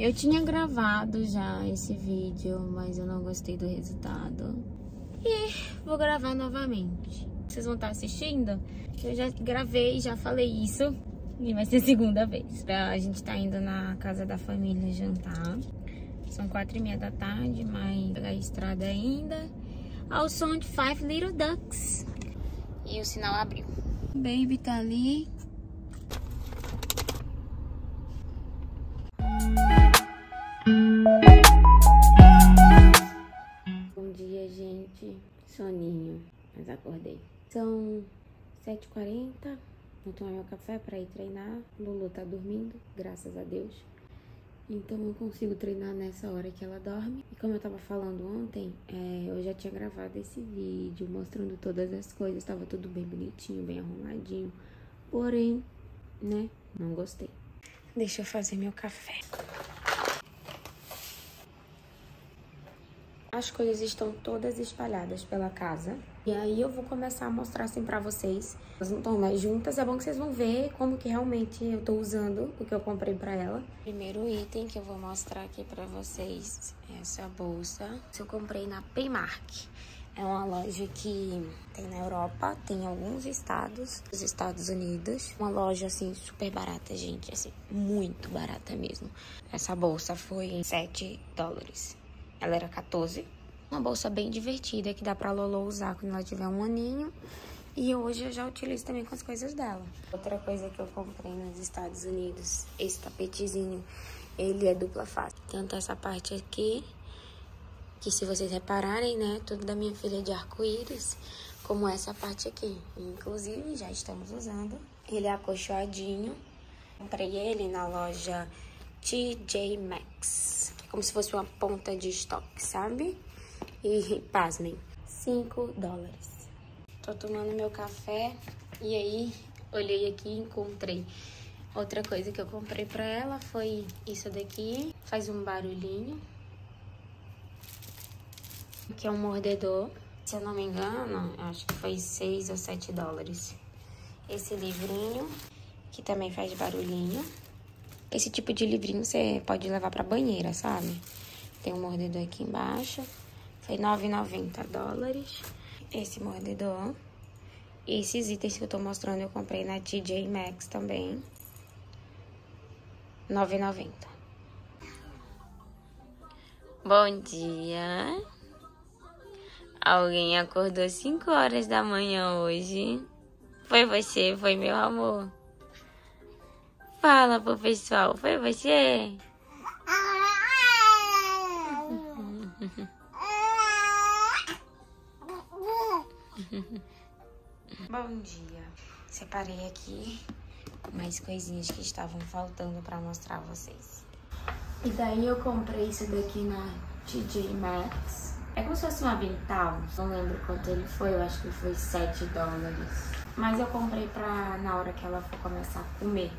Eu tinha gravado já esse vídeo, mas eu não gostei do resultado. E vou gravar novamente. Vocês vão estar assistindo? Eu já gravei, já falei isso. E vai ser a segunda vez. A gente tá indo na casa da família jantar. São 4h30 da tarde, mas a estrada ainda. Ao som de Five Little Ducks. E o sinal abriu. O baby tá ali. Bom dia, gente. Soninho, mas acordei. São 7h40. Vou tomar meu café pra ir treinar. Lulu tá dormindo, graças a Deus. Então eu consigo treinar nessa hora que ela dorme. E como eu tava falando ontem, eu já tinha gravado esse vídeo mostrando todas as coisas. Tava tudo bem bonitinho, bem arrumadinho. Porém, né, não gostei. Deixa eu fazer meu café. As coisas estão todas espalhadas pela casa. E aí eu vou começar a mostrar assim pra vocês. Elas não estão mais juntas. É bom que vocês vão ver como que realmente eu tô usando o que eu comprei pra ela. Primeiro item que eu vou mostrar aqui pra vocês é essa bolsa. Eu comprei na Primark. É uma loja que tem na Europa, tem em alguns estados dos Estados Unidos. Uma loja, assim, super barata, gente. Assim, muito barata mesmo. Essa bolsa foi $7. Ela era 14. Uma bolsa bem divertida que dá pra Lolo usar quando ela tiver um aninho. E hoje eu já utilizo também com as coisas dela. Outra coisa que eu comprei nos Estados Unidos, esse tapetezinho, ele é dupla face. Tanto essa parte aqui, que se vocês repararem, né, tudo da minha filha é de arco-íris, como essa parte aqui. Inclusive, já estamos usando. Ele é acolchoadinho. Comprei ele na loja TJ Maxx. Como se fosse uma ponta de estoque, sabe? E, pasmem, $5. Tô tomando meu café e aí olhei aqui e encontrei. Outra coisa que eu comprei pra ela foi isso daqui. Faz um barulhinho. Que é um mordedor. Se eu não me engano, acho que foi $6 ou $7. Esse livrinho, que também faz barulhinho. Esse tipo de livrinho você pode levar pra banheira, sabe? Tem um mordedor aqui embaixo. Foi $9,90. Esse mordedor. E esses itens que eu tô mostrando eu comprei na TJ Maxx também. $9,90. Bom dia. Alguém acordou 5 horas da manhã hoje. Foi você, foi meu amor. Fala pro pessoal, foi você? Bom dia. Separei aqui mais coisinhas que estavam faltando pra mostrar a vocês. E daí eu comprei isso daqui na TJ Maxx. É como se fosse um avental, não lembro quanto ele foi, eu acho que foi $7. Mas eu comprei pra na hora que ela for começar a comer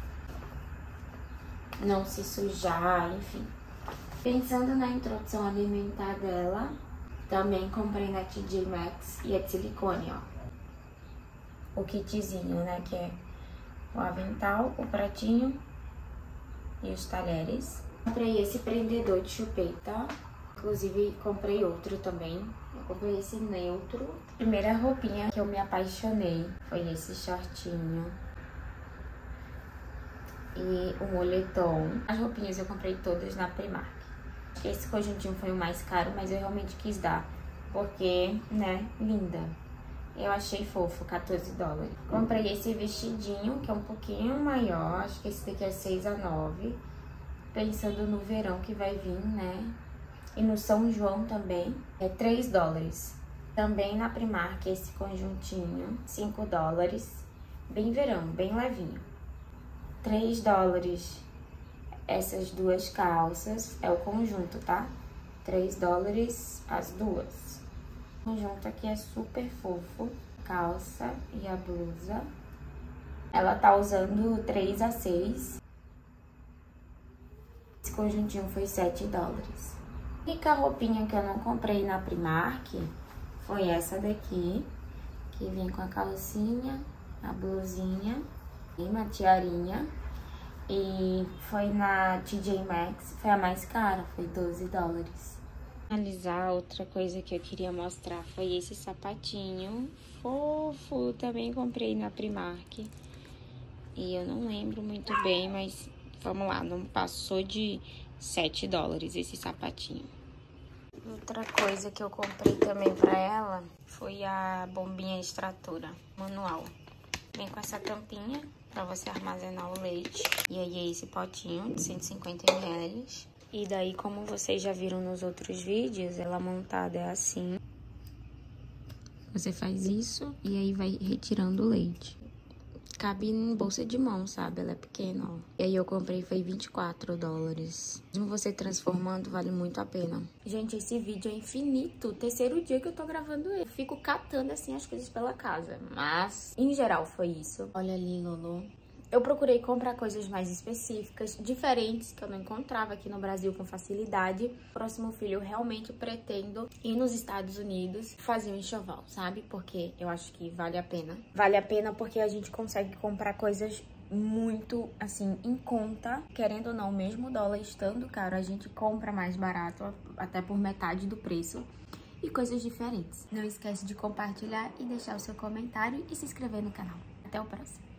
não se sujar, enfim. Pensando na introdução alimentar dela, também comprei na TJ Maxx e é de silicone, ó. O kitzinho, né, que é o avental, o pratinho e os talheres. Comprei esse prendedor de chupeta, inclusive comprei outro também. Eu comprei esse neutro. Primeira roupinha que eu me apaixonei foi esse shortinho e o moletom. As roupinhas eu comprei todas na Primark. Esse conjuntinho foi o mais caro, mas eu realmente quis dar, porque, né, linda. Eu achei fofo, $14. Comprei esse vestidinho, que é um pouquinho maior, acho que esse daqui é 6x9. Pensando no verão que vai vir, né? E no São João também, é $3. Também na Primark esse conjuntinho, $5. Bem verão, bem levinho. $3 essas duas calças, é o conjunto, tá? $3 as duas. O conjunto aqui é super fofo, calça e a blusa. Ela tá usando 3x6. Esse conjuntinho foi $7. E a roupinha que eu não comprei na Primark foi essa daqui, que vem com a calcinha, a blusinha e uma tiarinha. E foi na TJ Maxx, foi a mais cara, foi 12 dólares. Analisar, outra coisa que eu queria mostrar foi esse sapatinho fofo, também comprei na Primark. E eu não lembro muito bem, mas vamos lá, não passou de 7 dólares esse sapatinho. Outra coisa que eu comprei também pra ela foi a bombinha extratora manual. Vem com essa tampinha pra você armazenar o leite. E aí é esse potinho de 150 ml. E daí, como vocês já viram nos outros vídeos, ela montada é assim. Você faz isso e aí vai retirando o leite. Cabe em bolsa de mão, sabe? Ela é pequena, ó. E aí eu comprei, foi 24 dólares. Mesmo você transformando, vale muito a pena. Gente, esse vídeo é infinito. Terceiro dia que eu tô gravando ele. Eu fico catando, assim, as coisas pela casa. Mas, em geral, foi isso. Olha ali, Lolo. Eu procurei comprar coisas mais específicas, diferentes, que eu não encontrava aqui no Brasil com facilidade. Próximo filho, eu realmente pretendo ir nos Estados Unidos fazer um enxoval, sabe? Porque eu acho que vale a pena. Vale a pena porque a gente consegue comprar coisas muito, assim, em conta. Querendo ou não, mesmo o dólar estando caro, a gente compra mais barato, até por metade do preço. E coisas diferentes. Não esquece de compartilhar e deixar o seu comentário e se inscrever no canal. Até o próximo.